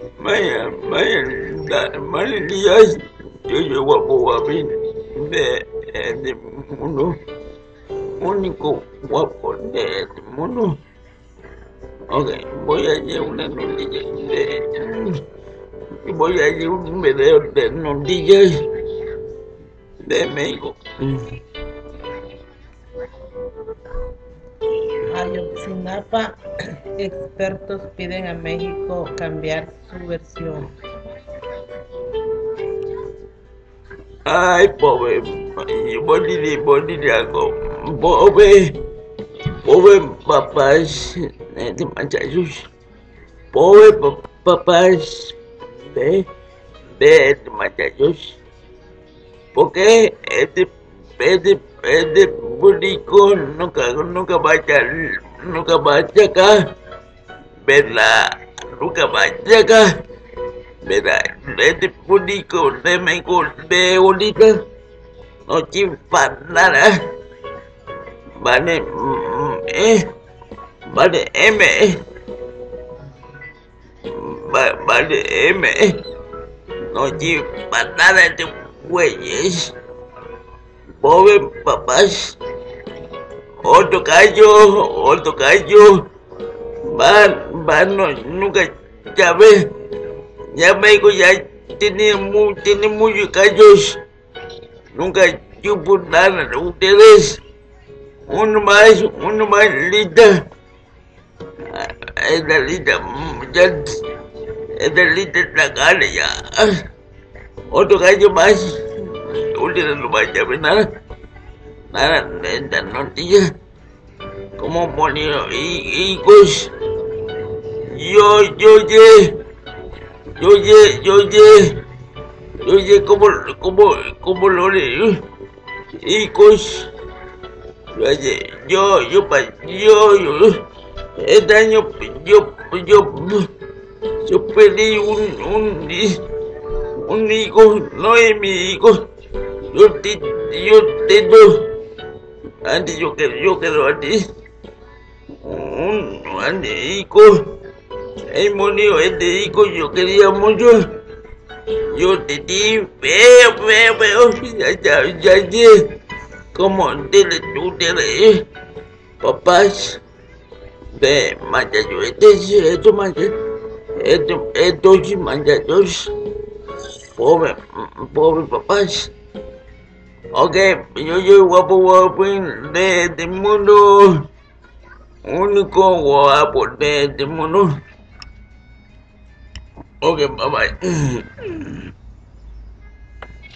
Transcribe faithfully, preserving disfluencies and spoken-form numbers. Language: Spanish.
Vaya, vaya, da- varios días yo llego a Bobabín de, eh, de mundo, único guapo de este mundo. Ok, voy a hacer una noticia de, voy a hacer un video de noticias de México. Ayotzinapa, expertos piden a México cambiar su versión. Ay, pobre, voy a decir, voy a decir algo, pobre, pobre papás de muchachos, pobre pa- papás de, de estos muchachos, porque este, este, este público nunca, nunca va a echar, nunca va a sacar, ¿verdad? Nunca va a sacar, ¿verdad? Este público de México de ahorita no chispa nada, vale, mm, eh, vale, M, va- vale, M, no chispa nada de güeyes, pobre papás. Otro gallo, otro gallo, van, van, no, nunca, ya ve, ya México ya tiene, mu, tiene muchos gallos, nunca supo nada de ustedes, uno más, uno más lista, esta lista, mm, ya, esta lista está cara ya, otro gallo más, ustedes no van a saber nada, nada de esta noticia, como murió hijos. Yo, yo, ye, yo, ye, yo, ye, yo, ye, como, como, como lo de hijos, yo, ye, yo, yo, pa, yo, yo, este año, yo, yo, yo perdí un, un, un hijo, no es mi hijo, yo, te, yo tengo, antes yo que, yo quiero antes, un, antes hijo, el murió este hijo, yo quería mucho. Yo te di feo, feo, feo, ya, ya, ya, ya, como dile tú, dile, papás, ve, muchachos, este, esto, muchachos, esto, estos muchachos, pobre, pobre papás, ok, yo soy guapo, guapo de este mundo, único guapo de este mundo, ok, bye bye.